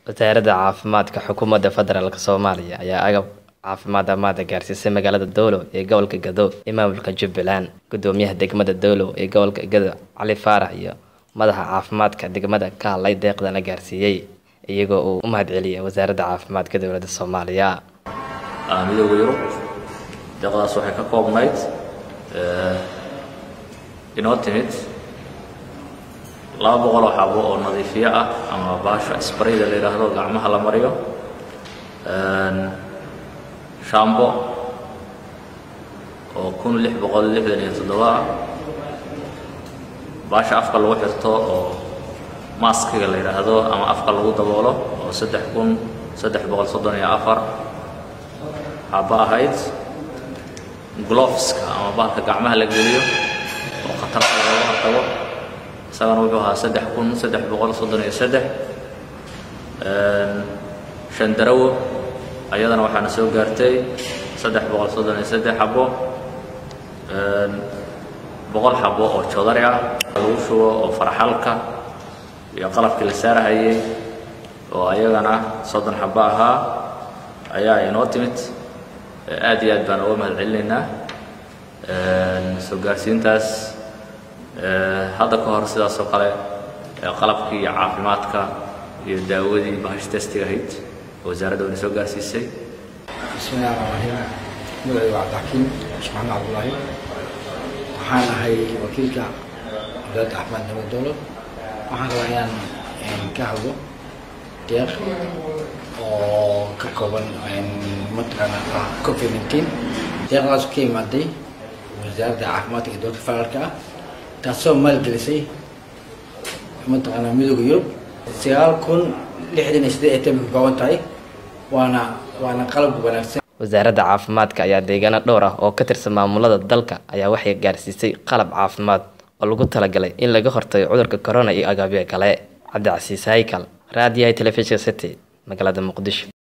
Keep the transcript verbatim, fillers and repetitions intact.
wasaaradda caafimaadka xukuumadda federaalka Soomaaliya ayaa agab caafimaad amaada gaarsiisay magaalada Dowlo ee gobolka Gadow ee maamulka Jubbaland. Gudoomiyaha degmada Dowlo ee gobolka Gadow Cali Faarax iyo madaxa caafimaadka degmada ka hadlay deeqdan la gaarsiiyay iyagoo uu u mahadceliyay wasaaradda caafimaadka dowladda Soomaaliya. midowga Yurub deeqdaas waxay ka koobnayd ee inoo timid laba boqol oo xabo oo nadiifiye ah ama baasha sprayda la yiraahdo gacmaha la mariyo, een shaambo oo kun lix boqol lixdan iyo toddoba baasha afka lagu xirto oo maskiga la yiraahdo ama afka lagu daboolo oo saddex kun saddex boqol soddon iyo afar xabo ahayd, gloveska ama bahalka gacmaha la geliyo oo khatar laga hortago isagana wuxuu ahaa saddex kun saddex boqol soddon iyo saddex. een shandarawo ayadana waxaana soo gaartay saddex boqol soddon iyo saddex xabo, een boqol xabo oo joodari ah lagu shubo oo farxalka iyo qalabkii la saarayay oo ayagana soddon xabo ahaa ayaa inoo timid. aad iyo aad baan uga mahadcelinaynaa een soo gaarsiintaas. hadda ka hor sidaas oo kale qalabkii caafimaadka iyo daawadii bahash testiga ahayd wasaaradda oo soo gaarsiisay. bismillaahir rahmaanir rahiim. magacaygu waa Cabdixakiin Ismaan Cabdullaahi, waxaan ahay wakiilka wasaaradda caafimaadka degmada Dowlo. waxaan rabaa inaan ka hadlo deeq oo ka kooban mataqaana covid nineteen. deeqdaas ka imaaday wasaaradda caafimaadka ee dowladda federaalka ah taasoo maalgelisay mataqaana midowga Yurub sagaal kun lixdan iyo siddeed ay ka kooban tahay, waana waana qalab wanaagsan. wasaaradda caafimaadka ayaa deegaano dhowr ah oo ka tirsan maamulada dalka ayaa waxay gaarsiisay qalab caafimaad oo lagu talagalay in laga hortago cudurka corona iyo agabyo kale. Cabdi Casiis Haykal, Raadiyaha Telefishinka City, magaalada Muqdisho.